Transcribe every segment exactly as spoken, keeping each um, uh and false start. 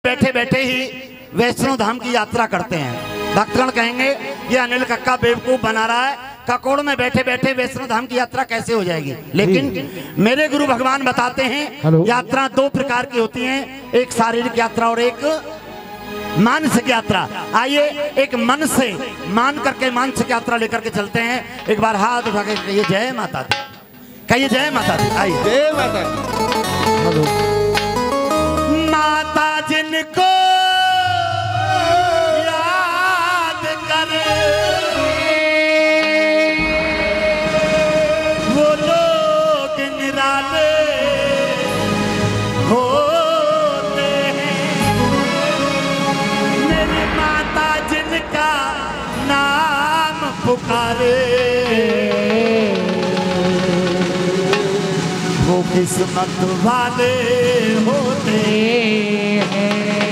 बैठे बैठे ही वैष्णो धाम की यात्रा करते हैं। भक्तगण कहेंगे ये अनिल कक्का बेवकूफ बना रहा है, ककोड़ में बैठे बैठे वैष्णो धाम की यात्रा कैसे हो जाएगी। लेकिन मेरे गुरु भगवान बताते हैं यात्रा दो प्रकार की होती हैं, एक शारीरिक यात्रा और एक मानसिक यात्रा। आइए एक मन से मान करके मानसिक यात्रा लेकर के चलते हैं। एक बार हाथ उठा के कहिए जय माता दी, कहिए जय माता दी। आइए जय माता दी। माता जिनको याद करे वो लोग निराले होते हैं। मेरी माता जिनका नाम पुकारे वो किस्मत वाले होते हैं।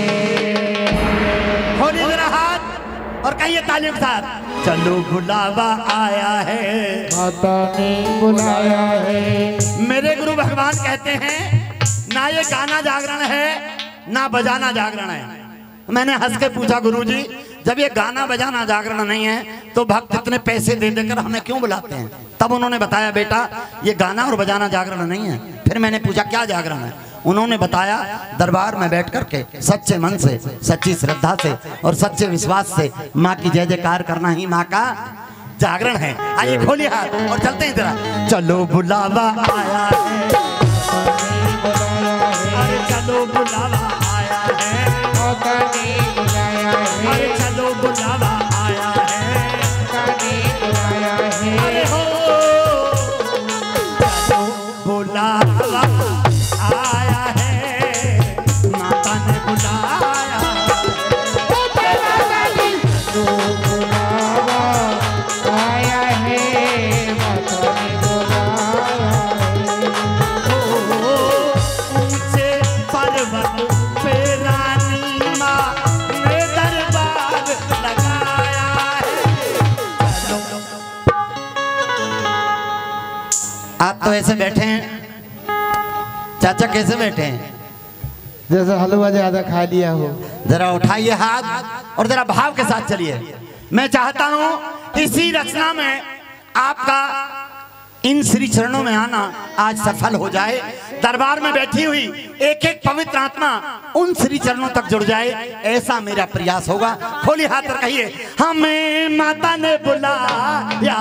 खोलिए जरा हाथ और कहिए तालियों के साथ, चलो बुलावा आया है, माता ने बुलाया है। मेरे गुरु भगवान कहते हैं ना ये गाना जागरण है ना बजाना जागरण है। मैंने हंस के पूछा गुरुजी जब ये गाना बजाना जागरण नहीं है तो भक्त इतने पैसे दे देकर हमें क्यों बुलाते हैं। तब उन्होंने बताया बेटा ये गाना और बजाना जागरण नहीं है। फिर मैंने पूछा क्या जागरण है, उन्होंने बताया दरबार में बैठ करके सच्चे मन से, सच्ची श्रद्धा से और सच्चे विश्वास से माँ की जय जयकार करना ही माँ का जागरण है। आइए खोलिए हाथ और चलते हैं जरा। चलो बुलावा आया है, अरे चलो बुलावा आया है, माता ने बुलाया है। अरे चलो बुलावा आया है, माता ने बुलाया है। अरे हो चलो बुलावा आया है, माता ने बुलाया। तो बुलावा आया है, माता ने बुलाया है। ऊंचे पर्वत पे रानी माँ ने दरबार लगाया है। आप तो ऐसे बैठे हैं चाचा, कैसे बैठे हैं? जैसे हलवा ज्यादा खा लिया हो। जरा उठाइए हाथ और जरा भाव के साथ चलिए। मैं चाहता हूं इसी रचना में आपका इन श्री चरणों में आना आज सफल हो जाए। दरबार में बैठी हुई एक एक पवित्र आत्मा उन श्री चरणों तक जुड़ जाए, ऐसा मेरा प्रयास होगा। खोलिए हाथ और कहिए हमें माता ने बुलाया।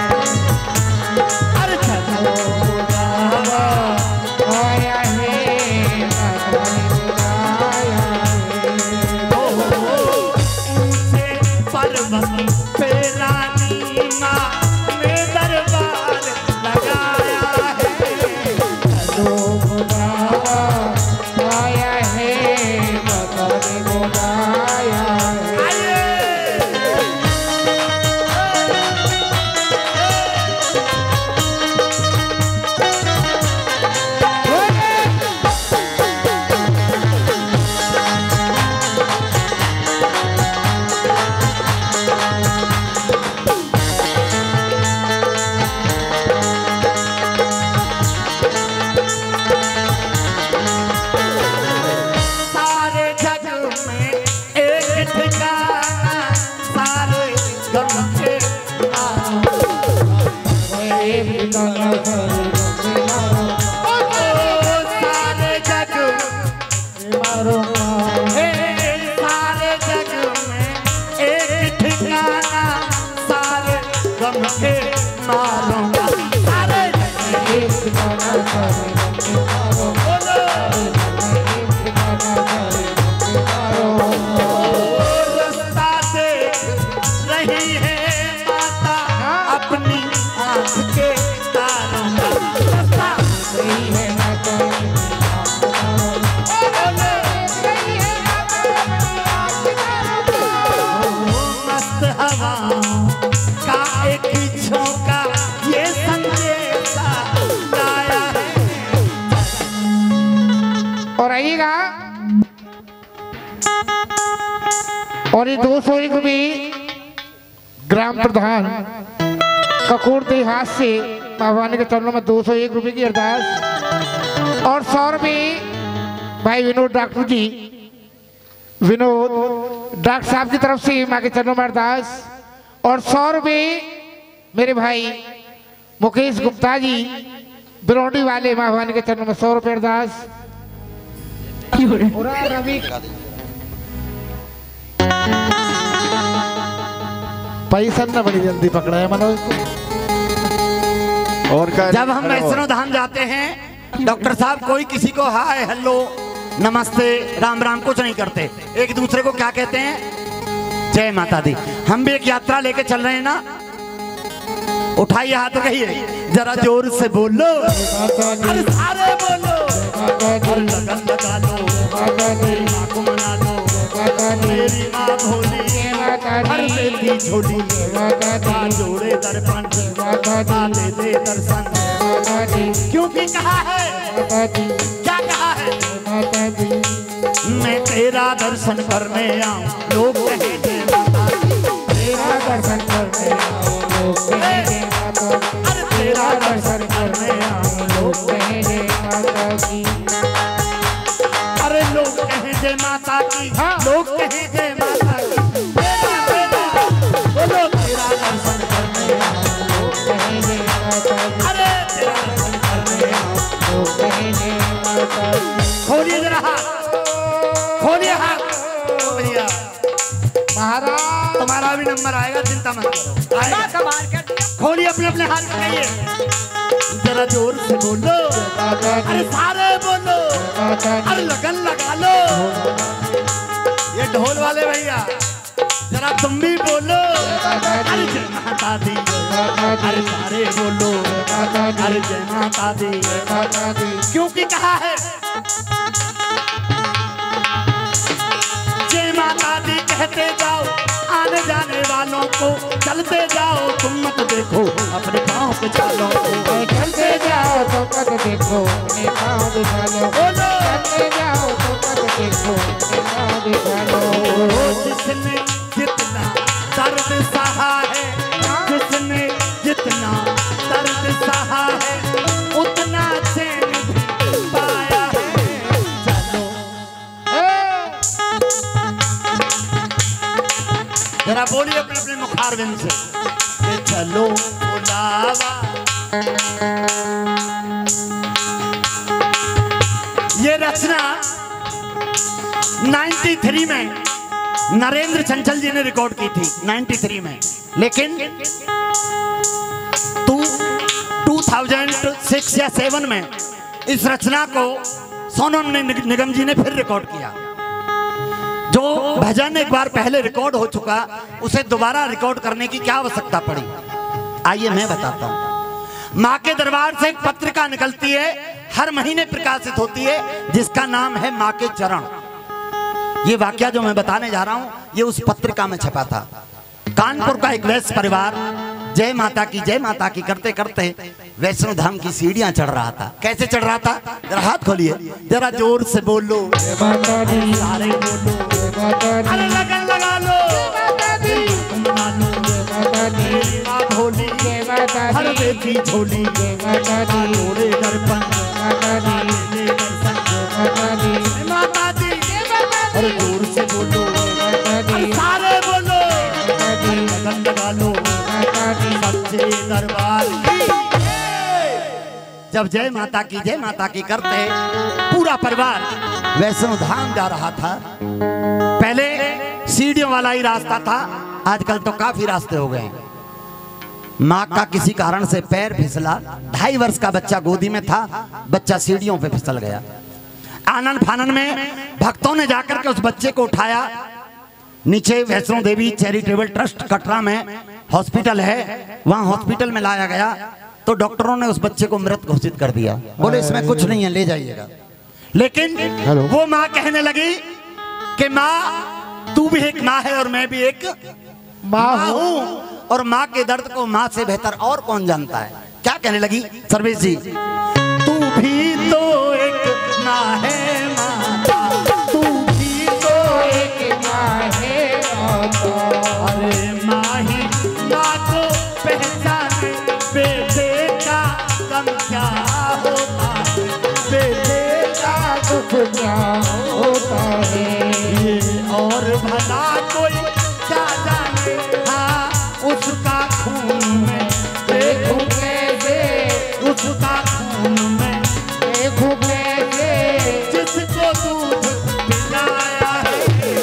अरे चलो बुलावा आया है, माता ने बुलाया है। ऊंचे पर्वत पे रानी माँ ने दरबार लगाया है। तो बुलावा आया है, माता ने बुलाया है। आइए सारे जग में एक ठिकाना, सारे गम के मारो। एक गाना ओ सारे जग मारो हे सारे जग में एक ठिकाना, सारे गम के मारो। सारे जग एक गाना मारो। बोलो रास्ता देख रही है माता अपनी आँख के तारों का। रास्ता सही है माता मस्त हवाओं का एक झोंका ये संदेशा लाया है। और आइएगा। और ये दो सौ एक रुपये ग्राम प्रधान ककोड़ देहात से भगवान के चरणों में दो सौ एक रुपये की अरदास। और सौ रुपये भाई विनोद डॉक्टर जी विनोद डॉक्टर साहब की तरफ से माँ के चरणों में अरदास। और सौ रुपये मेरे भाई मुकेश गुप्ता जी बिरौंडी वाले माँ भवानी के चरणों में सौ रुपये अरदास। रवि पैसा न बड़ी जल्दी पकड़ा है मनोज को। और जब हम वैष्णो धाम जाते हैं डॉक्टर साहब कोई किसी को हाय हेलो नमस्ते राम राम कुछ नहीं करते, एक दूसरे को क्या कहते हैं? जय माता दी। हम भी एक यात्रा लेके चल रहे हैं ना, उठाइए हाथ और कहिए जरा जोर से बोलो, अरे सारे बोलो, लगन लगा लो, माँ को मना लो, मेरी माँ भोली हर बेटी झोली, माँ जोड़े दर्पण माँ दे दे दर्शन, क्योंकि कहा है क्या कहा है मैं तेरा दर्शन करने आऊं लोग कहे जय माता दी, तेरा दर्शन करने आऊं लोग कहे जय माता दी, अरे तेरा दर्शन करने आऊं लोग कहे जय माता दी, अरे लोग कहे जय माता की, लोग कहे जय माता की, तेरा तेरा बोलो तेरा दर्शन करने आऊं लोग कहे जय माता दी, अरे तेरा दर्शन करने आऊं लोग कहे जय माता दी। खोलिए जरा हाथ, खोलिए हाथ भैया, महाराज तुम्हारा भी नंबर आएगा, चिंता मत करो आएगा। खोलिए अपने अपने हाथ लगाइए, जरा जोर से बोलो, अरे सारे बोलो, अरे लगन लगा लो। ये ढोल वाले भैया जरा तुम भी बोलो, अरे जय माता दी, अरे सारे बोलो, अरे जय माता दी, क्योंकि कहा है जय माता दी कहते जाओ आने जाने वालों को, चलते जाओ तुम मत देखो अपने पाँव पे चालों को, चलते जाओ तो मत देखो अपने पाँव पे चालो, चलते जाओ तो मत देखो अपने पाँव पे चालो। जिसने जितना दर्द सहा है, जिसने जितना दर्द सहा है उतना चैन भी पाया है, चलो जरा बोलिए अपने अपने मुखारबिंद से, चलो बुलावा। ये रचना तिरानवे में नरेंद्र चंचल जी ने रिकॉर्ड की थी तिरानवे में, लेकिन दो हज़ार छह या सात में इस रचना को सोनू निगम जी ने फिर रिकॉर्ड किया। जो भजन एक बार पहले रिकॉर्ड हो चुका उसे दोबारा रिकॉर्ड करने की क्या आवश्यकता पड़ी? आइए मैं बताता हूँ। माँ के दरबार से एक पत्रिका निकलती है, हर महीने प्रकाशित होती है, जिसका नाम है माँ के चरण। ये वाकया जो मैं बताने जा रहा हूँ ये उस पत्रिका में छपा था। कानपुर का एक वैश्य परिवार जय माता की जय माता की करते करते वैष्णो धाम की सीढ़ियां चढ़ रहा था। कैसे चढ़ रहा था? जरा हाथ खोलिए, जरा जोर से बोलो, सारे बोलो, अरे लगन लगा लो, माँ भोली हर बेटी झोली, जोड़े दर्पण माता दी, अरे जोर से बोलो, सारे बोलो, लगन लगा लो सच्चे दरबार की। जब जय माता की जय माता की करते पूरा परिवार वैष्णो धाम जा रहा था। पहले सीढ़ियों वाला ही रास्ता था, आजकल तो काफी रास्ते हो गए। माँ का किसी कारण से पैर फिसला, ढाई वर्ष का बच्चा गोदी में था, बच्चा सीढ़ियों पे फिसल गया। आनंद फानन में भक्तों ने जाकर के उस बच्चे को उठाया। नीचे वैष्णो देवी चैरिटेबल ट्रस्ट कटरा में हॉस्पिटल है, वहां हॉस्पिटल में लाया गया तो डॉक्टरों ने उस बच्चे को मृत घोषित कर दिया। बोले इसमें कुछ नहीं है, ले जाइएगा। लेकिन वो माँ कहने लगी कि माँ तू भी एक माँ है और मैं भी एक माँ हूँ, और माँ के दर्द को माँ से बेहतर और कौन जानता है। क्या कहने लगी सर्वेश जी? तू भी तो एक माँ है माता, तू भी तो एक माँ है माता, अरे माँ ही माँ को पहचाने, बेटे का गम क्या होता है, बेटे का दुख क्या होता है, ये और भला कोई क्या जाने, हाँ उसका खून में देखूं कैसे, उसका खून में देखूं कैसे, जिसको दूध पिलाया है।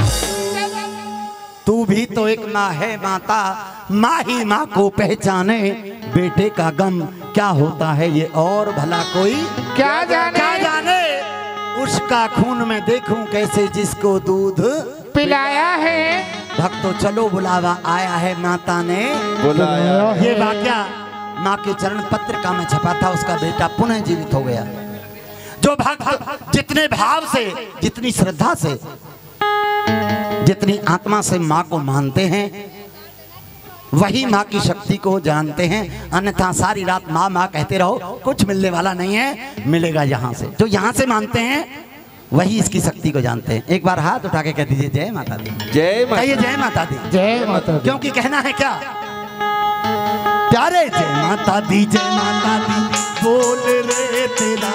तू भी तो एक माँ है माता, माँ ही माँ को पहचाने, बेटे का गम क्या होता है ये और भला कोई क्या जाने, क्या जाने, उसका खून में देखूं कैसे जिसको दूध पिलाया है। भक्तों चलो बुलावा आया है, माता ने बुलाया। ये वाक्या माँ के चरण पत्र का में छपा था, उसका बेटा पुनः जीवित हो गया। जो भक्त जितने भाव से, जितनी श्रद्धा से, जितनी आत्मा से माँ को मानते हैं, वही माँ की शक्ति को जानते हैं। अन्यथा सारी रात माँ माँ कहते रहो, कुछ मिलने वाला नहीं है, मिलेगा यहाँ से। जो यहाँ से मानते हैं वही इसकी शक्ति को जानते हैं। एक बार हाथ उठा के कह दीजिए जय माता दी, जय माता, कहिए जय माता दी, जय माता दी। क्योंकि कहना है क्या प्यारे, जय माता दी जय माता दी बोल रे तेरा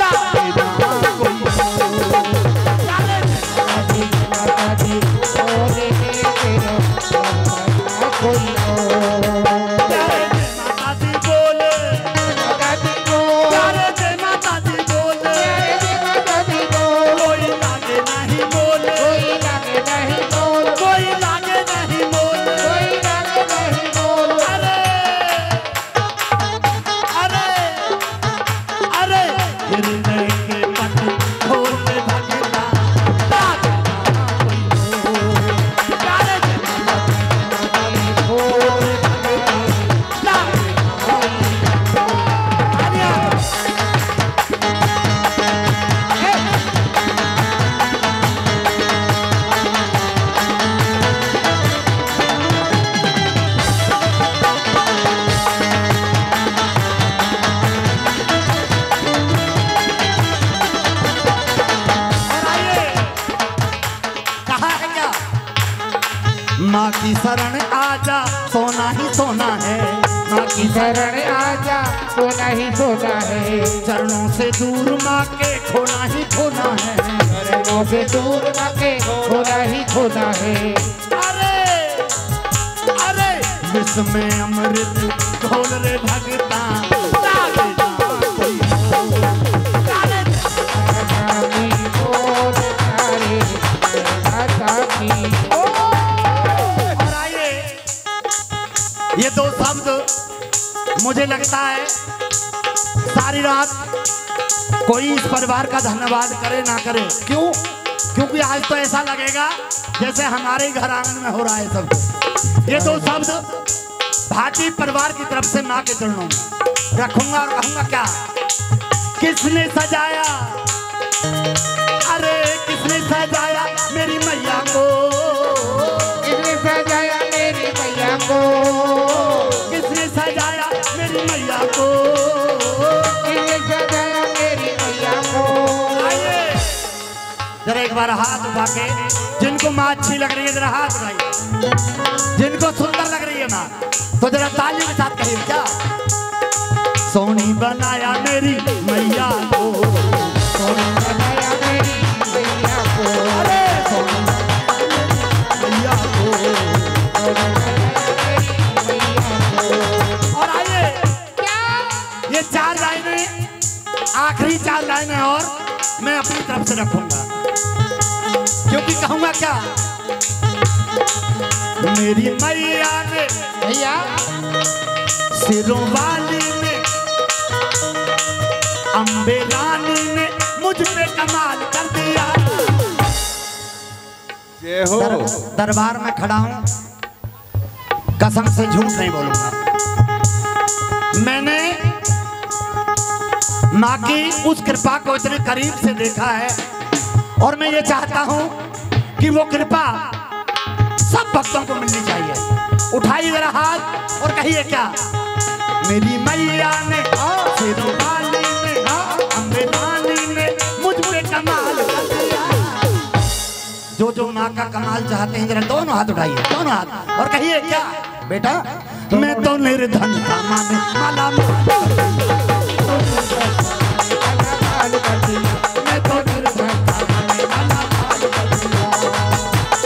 माँ की शरण आजा सोना ही सोना है, माँ की शरण आजा सोना ही सोना है, चरणों से दूर माँ के खोना ही खोना है, चरणों से दूर माँ के खोना ही खोना है। अरे अरे विश्व में अमृत घोल रे भगता, ये दो शब्द मुझे लगता है सारी रात कोई इस परिवार का धन्यवाद करे ना करे। क्यों? क्योंकि आज तो ऐसा लगेगा जैसे हमारे घर आंगन में हो रहा है सब। ये दो शब्द भाटी परिवार की तरफ से माँ के चरणों में रखूंगा और कहूंगा क्या, किसने सजाया, अरे किसने सजाया मेरी मैया को, किसने सजाया मेरी मैया को, किसने सजाया मेरी मैया को, किसने सजाया मेरी मैया को। आइए जरा एक बार हाथ उठा के, जिनको माँ अच्छी लग रही है जरा हाथ उठाइए, जिनको सुंदर लग रही है माँ तो जरा तालियों के साथ कहिए क्या, सोनी बनाया मेरी मैया को, सोनी बनाया मेरी मैया को, अरे सोनी मैया को। और आइए ये चार लाइनें, आखिरी चार लाइनें और मैं अपनी तरफ से रखूंगा, क्योंकि कहूंगा क्या, मेरी मैया ने भैया सिरों वाली ने अम्बे रानी ने मुझ पे कमाल कर दिया। जय हो। दर, दरबार में खड़ा हूं, कसम से झूठ नहीं बोलूंगा, मैंने माँ की उस कृपा को इतने करीब से देखा है और मैं ये चाहता हूं कि वो कृपा सब भक्तों को मिलनी चाहिए। उठाइए जरा हाथ और कहिए क्या, मेरी मैया ने सिरों वाली ने अम्बे रानी ने मुझ पे कमाल कर दिया। जो जो माँ का कमाल चाहते हैं जरा दोनों हाथ उठाइए, दोनों हाथ और कहिए क्या, बेटा मैं तो निर्धन था माने माला मैं तो निर्धन था माने माला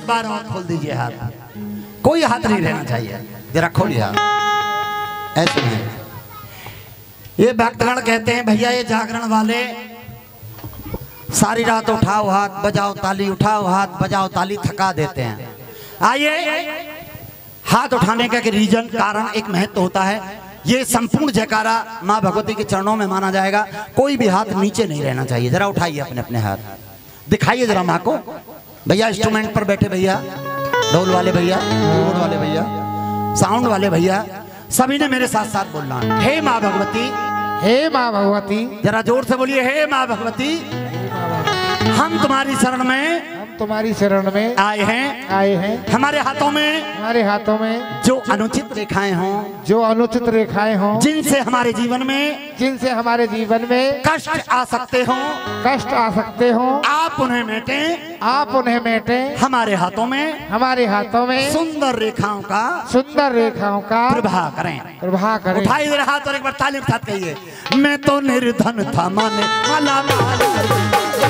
एक बार और खोल दीजिए हाथ, कोई हाथ नहीं रहना चाहिए, जरा खोलिए हाथ ऐसे नहीं। ये भक्तगण कहते हैं भैया ये जागरण वाले सारी रात उठाओ हाथ बजाओ ताली, उठाओ हाथ बजाओ ताली, थका देते हैं। आइए, हाथ उठाने का रीजन कारण एक महत्व होता है। ये संपूर्ण जयकारा माँ भगवती के चरणों में माना जाएगा, कोई भी हाथ नीचे नहीं रहना चाहिए। जरा उठाइए अपने अपने हाथ, दिखाइए जरा माँ को। भैया इंस्ट्रूमेंट पर बैठे भैया, ढोल वाले भैया, कीबोर्ड वाले भैया, साउंड वाले भैया, सभी ने मेरे साथ साथ बोलना है, हे माँ भगवती, हे माँ भगवती। जरा जोर से बोलिए, हे माँ भगवती, हम तुम्हारी शरण में तुम्हारी शरण में आए हैं आए हैं हमारे हाथों में हमारे हाथों में जो अनुचित रेखाएं हों, जो अनुचित रेखाएं हों, जिनसे हमारे जीवन में जिनसे हमारे जीवन में कष्ट आ सकते हों, कष्ट आ सकते हों, आप उन्हें मेटें, आप उन्हें मेटें। हमारे हाथों में हमारे हाथों में सुंदर रेखाओं का सुंदर रेखाओं का प्रभाव करें, प्रभाव करें। उठाइए जरा हाथ और एक बार ताली के साथ कहिए, मैं तो निर्धन था माने माला माला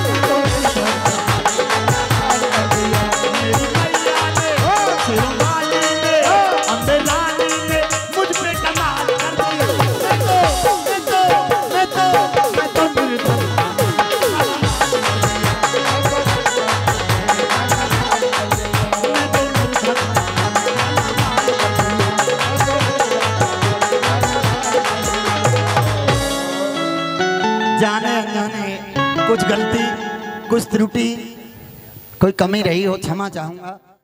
जाने अनजाने कुछ गलती कुछ त्रुटि कोई कमी रही हो क्षमा चाहूंगा।